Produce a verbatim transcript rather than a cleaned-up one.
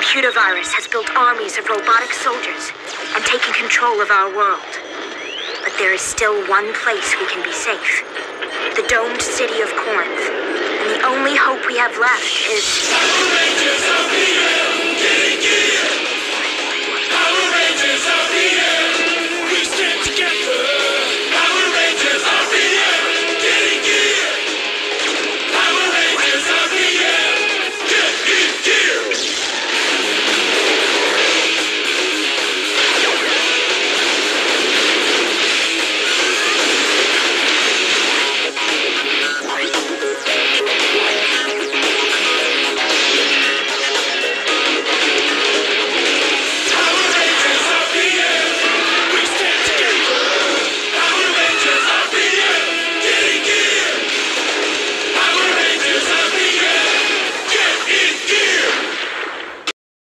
computer-virus has built armies of robotic soldiers and taken control of our world. But there is still one place we can be safe. The domed city of Corinth. And the only hope we have left is...